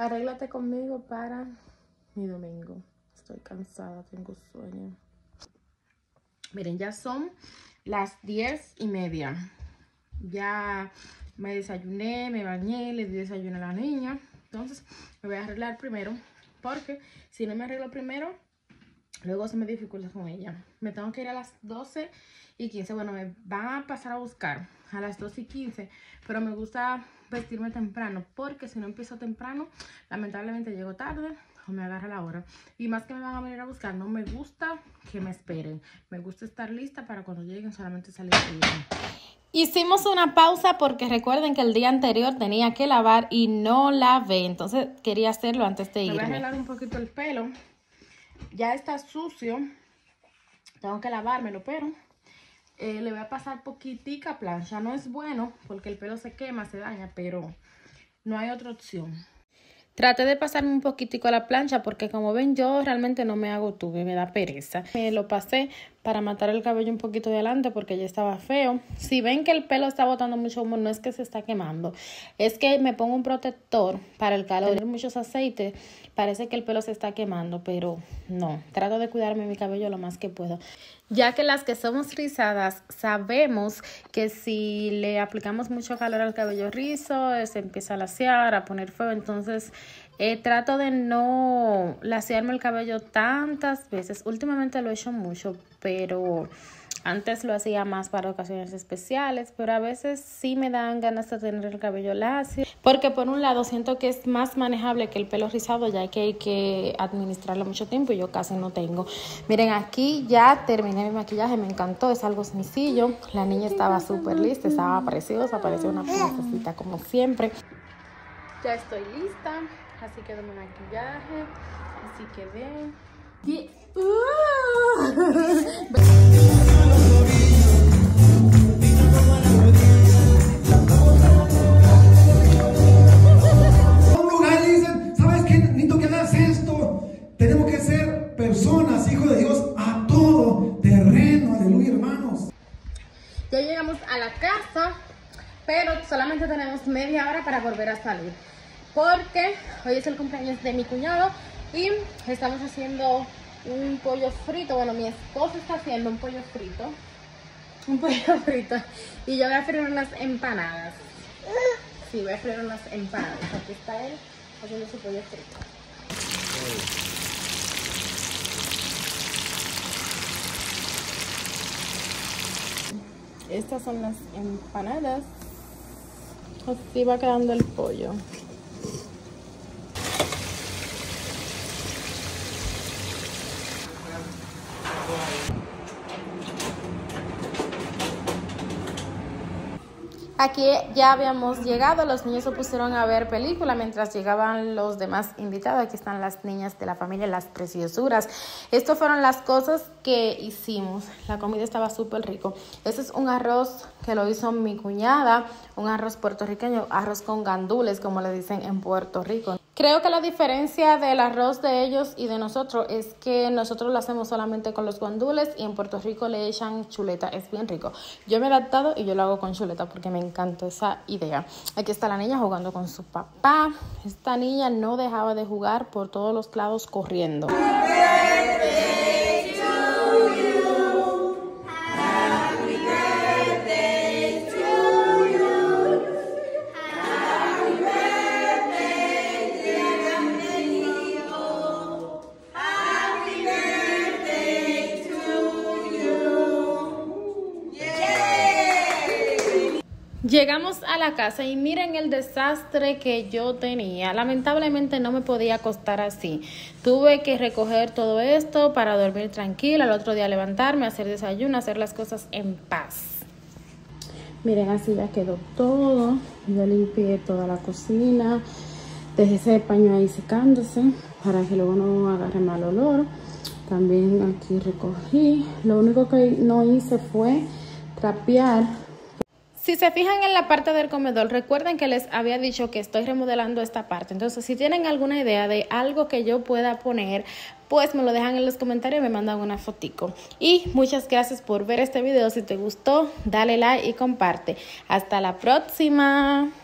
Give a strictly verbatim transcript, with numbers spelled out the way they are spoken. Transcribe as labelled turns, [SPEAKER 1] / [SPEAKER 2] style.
[SPEAKER 1] Arréglate conmigo para mi domingo. Estoy cansada, tengo sueño. Miren, ya son las diez y media. Ya me desayuné, me bañé, le di desayuno a la niña. Entonces me voy a arreglar primero, porque si no me arreglo primero, luego se me dificulta con ella. Me tengo que ir a las doce y quince. Bueno, me van a pasar a buscar a las doce y quince, pero me gusta vestirme temprano, porque si no empiezo temprano, lamentablemente llego tarde o me agarra la hora. Y más que me van a venir a buscar, no me gusta que me esperen. Me gusta estar lista para cuando lleguen solamente salir bien.
[SPEAKER 2] Hicimos una pausa porque recuerden que el día anterior tenía que lavar y no lavé. Entonces quería hacerlo antes de irme.
[SPEAKER 1] Me voy a arreglar un poquito el pelo. Ya está sucio. Tengo que lavármelo, pero eh, le voy a pasar poquitica plancha. No es bueno porque el pelo se quema, se daña, pero no hay otra opción.
[SPEAKER 2] Traté de pasarme un poquitico a la plancha porque como ven yo realmente no me hago tubo, me da pereza. Me lo pasé para matar el cabello un poquito de adelante porque ya estaba feo. Si ven que el pelo está botando mucho humo, no es que se está quemando. Es que me pongo un protector para el calor. Tener muchos aceites, parece que el pelo se está quemando, pero no. Trato de cuidarme mi cabello lo más que puedo. Ya que las que somos rizadas sabemos que si le aplicamos mucho calor al cabello rizo, se empieza a lacear, a poner feo. Entonces eh, trato de no lacearme el cabello tantas veces. Últimamente lo he hecho mucho, pero antes lo hacía más para ocasiones especiales, pero a veces sí me dan ganas de tener el cabello lacio, porque por un lado siento que es más manejable que el pelo rizado, ya que hay que administrarlo mucho tiempo y yo casi no tengo. Miren, aquí ya terminé mi maquillaje, me encantó, es algo sencillo. La niña estaba súper lista, estaba preciosa, parecía una princesita como siempre.
[SPEAKER 1] Ya estoy lista, así quedó mi maquillaje, así quedé. Y...
[SPEAKER 3] Tenemos que ser personas, hijos de Dios, a todo terreno. Aleluya, hermanos.
[SPEAKER 1] Ya llegamos a la casa, pero solamente tenemos media hora para volver a salir, porque hoy es el cumpleaños de mi cuñado y estamos haciendo un pollo frito. Bueno, mi esposo está haciendo un pollo frito, un pollo frito, y yo voy a freír unas empanadas. Sí, voy a freír unas empanadas. Aquí está él haciendo su pollo frito. Estas son las empanadas. Así va quedando el pollo.
[SPEAKER 2] Aquí ya habíamos llegado, los niños se pusieron a ver película mientras llegaban los demás invitados. Aquí están las niñas de la familia, las preciosuras. Estas fueron las cosas que hicimos. La comida estaba súper rico. Este es un arroz que lo hizo mi cuñada, un arroz puertorriqueño, arroz con gandules, como le dicen en Puerto Rico. Creo que la diferencia del arroz de ellos y de nosotros es que nosotros lo hacemos solamente con los gandules y en Puerto Rico le echan chuleta. Es bien rico. Yo me he adaptado y yo lo hago con chuleta porque me encanta esa idea. Aquí está la niña jugando con su papá. Esta niña no dejaba de jugar por todos los lados corriendo. Llegamos a la casa y miren el desastre que yo tenía. Lamentablemente no me podía acostar así. Tuve que recoger todo esto para dormir tranquila. El otro día levantarme, hacer desayuno, hacer las cosas en paz.
[SPEAKER 1] Miren, así ya quedó todo. Yo limpié toda la cocina. Dejé ese paño ahí secándose para que luego no agarre mal olor. También aquí recogí. Lo único que no hice fue trapear.
[SPEAKER 2] Si se fijan en la parte del comedor, recuerden que les había dicho que estoy remodelando esta parte. Entonces, si tienen alguna idea de algo que yo pueda poner, pues me lo dejan en los comentarios y me mandan una fotico. Y muchas gracias por ver este video. Si te gustó, dale like y comparte. Hasta la próxima.